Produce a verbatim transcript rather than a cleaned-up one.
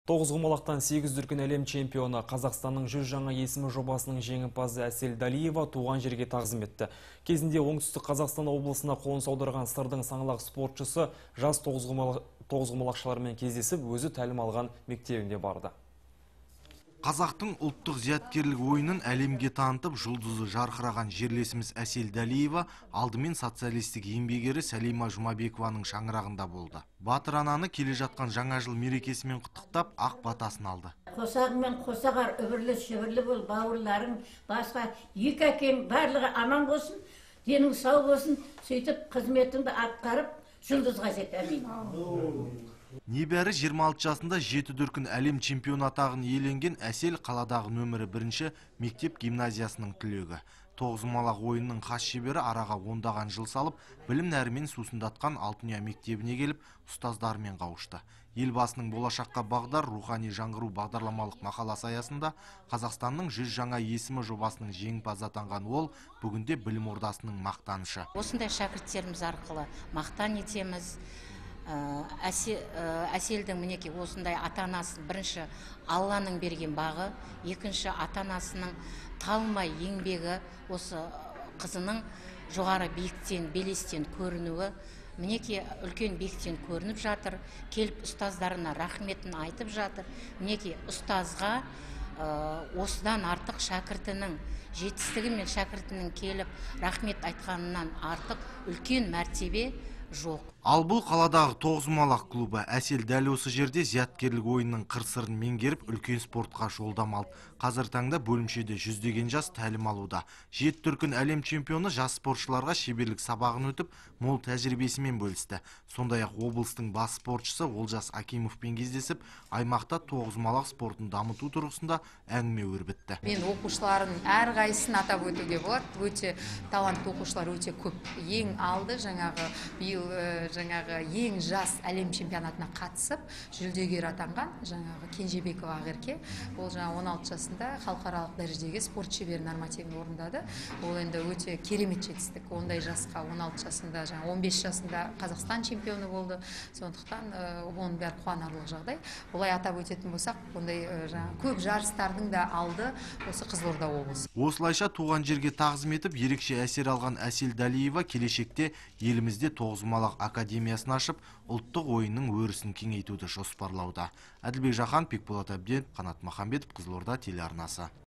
Тоғызқұмалақтан сегіз дүркін әлем чемпионы Қазақстанның жүз жаңа есімі жобасының жеңімпазы Әсел Далиева туған жерге тағзым етті. Кезінде оңтүстік Қазақстан облысына қоныс аударған сырдың саңлақ спортшысы жас тоғызқұмалақшылармен кездесіп, өзі тәлім алған мектебіне барды. Қазақтың ұлттық зияткерлік ойынын әлемге танытып, жұлдызы жарқыраған жерлесіміз Әсел Далиева алдымен социалистік еңбек ері Сәлима Жұмабекованың шаңырағында болды. Батыр ананы келе жатқан жаңа жыл мерекесімен құттықтап, ақ батасын алды. Қосағымен қосағар үбірлі шүбірлі бол, бауырларың, басқа екі әкең барлығы аман болсын, денің сау болсын, сөйтіп қызметіңді атқарып, жұлдызға жет, әмин. Небәрі жиырма алты жасында жеті дүркін әлем чемпион атағын иеленген Әсел қаладағы нөмірі бірінші мектеп гимназиясының түлегі. Тоғызқұмалақ ойынның хас шебері араға ондаған жыл салып, білім нәрімен сусындатқан Алтынұя мектебіне келіп, ұстаздарымен қауышты. Елбасының болашаққа бағдар рухани жаңғыру бағдарламалық мақаласы аясында Қазақстанның жүз жаңа есімі жобасының жеңімпазы атанған ол бүгінде білім ордасының мақтанышы. Осындай шәкірттеріміз арқылы мақтан етеміз. Әселдің мінеки осындай ата-анасы бірінші Алланың берген бағы, екінші ата-анасының талмай еңбегі, осы қызының жоғары биіктен, белестен көрінуі, мінеки үлкен биіктен көрініп жатыр, келіп ұстаздарына рахметін айтып жатыр. Мінеки ұстазға осыдан артық шәкіртінің жетістігі мен шәкіртінің келіп рахмет айтқанынан артық үлкен мәртебе жоқ. Ал бұл қаладағы тоғызқұмалақ клубы Әсел дәл осы жерде зияткерлік ойынның қыр-сырын меңгеріп, үлкен спортқа жолдам алды. Қазір таңда бөлімшеде жүздеген жас тәлім алуда. Жеті дүркін әлем чемпионы жас спортшыларға шеберлік сабағын өтіп, мол тәжірибесімен бөлісті. Сондай-ақ облыстың бас спортшысы Олжас Акимовпен кездесіп, аймақта тоғызқұмалақ спортын дамыту тұрғысында әңгіме өрбітті. Мен оқушыларын әрқайсысын атап өтуге болады. Өте талантты оқушылар өте көп. Ең алды жаңағы биыл жаңағы ең жас әлем чемпионатына қатысып, жүлдегер атанған жаңағы Кенжебекова Ақерке. Ол жаңа он алты жасында халықаралық дәрежедегі спорт шебері нормативін орындады. Ол енді өте керемет жетістік. Ондай жасқа он алты жасында, жаңа он бес жасында Қазақстан чемпионы болды. Сондықтан оның бәрі қуанарлық жағдай. Олай атап өтетін болсақ, ондай жаңа көп жарыстардың да алды осы Қызылорда облысы. Осылайша туған жерге тағзым етіп, ерекше әсер алған Әсел Далиева келешекте елімізде тоғызқұмалақ академиясын ашып, ұлттық ойынның өрісін кеңейтуді жоспарлауда. Әділбек Жақан, Бекболат Әбден, Қанат Махамбетов, Қызылорда телеарнасы.